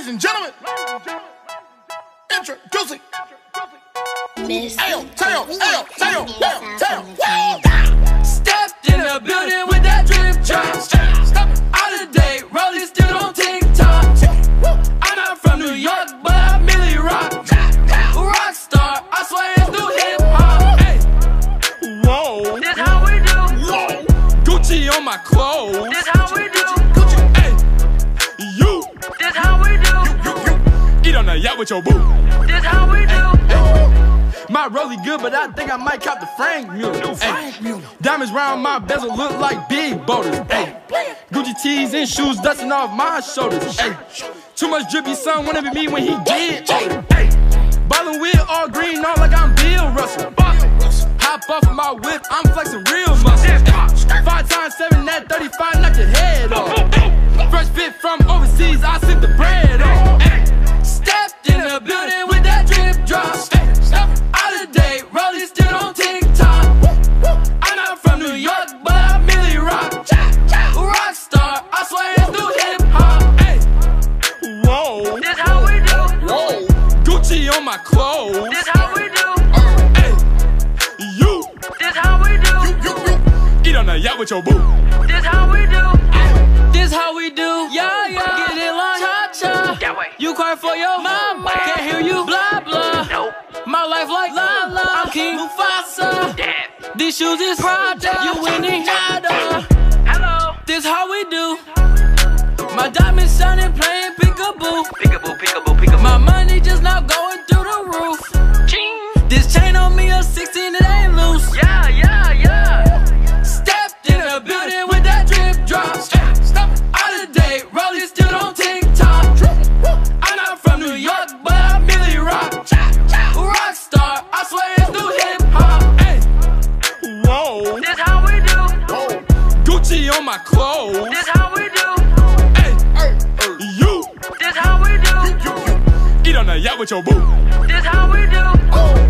Ladies and gentlemen, introducing Tail. Stepped in the building with that drip drop. Out of date, rolling still on TikTok. I'm not from New York, but I merely rock. Rockstar, I swear it's new hip hop. Hey, whoa, this how we do. Gucci on my clothes. This how we do. Hey, you. This how we do. Eat on the yacht with your boo. This how we do. My rollie good, but I think I might cop the Frank Mueller. Diamonds round my bezel look like big boulders. Ay. Gucci tees and shoes dusting off my shoulders. Ay. Too much drippy, son wanna be me when he get older. Ay. Ballin' with all green on like I'm Bill Russell. Hop off of my whip, I'm flexing real muscle. 5 times 7, that 35, knock your head off. Fresh fit from overseas, I sip the bread off. Stepped in the building with that drip drop. Out of date, rolling still on TikTok. I'm not from New York, but I merely rock. Rockstar, I swear it's new hip hop. Hey, whoa, this how we do. Whoa, Gucci on my clothes. This how we do. Hey, you. This how we do. Eat on the yacht with your boo. This how we do. This how we do. Yeah. Get it like cha-cha. You cry for your mama. Can't hear you. Blah blah. Nope. My life like la la. I'm King Mufasa. Damn. These shoes is Prada. You winning nada. Hello. This how we do. My diamonds shining, playing peekaboo. Peekaboo. My money just now going through the roof. Ching. This chain on me a 16, it ain't loose. Yeah. Stepped in the building with that drip drop. Out of date, rolling still on TikTok. I'm not from New York, but I merely rock. Rockstar, I swear it's new hip hop. Hey, whoa, this how we do. Gucci on my clothes. This how we do. Hey, you. This how we do. Eat on the yacht with your boo. This how we do.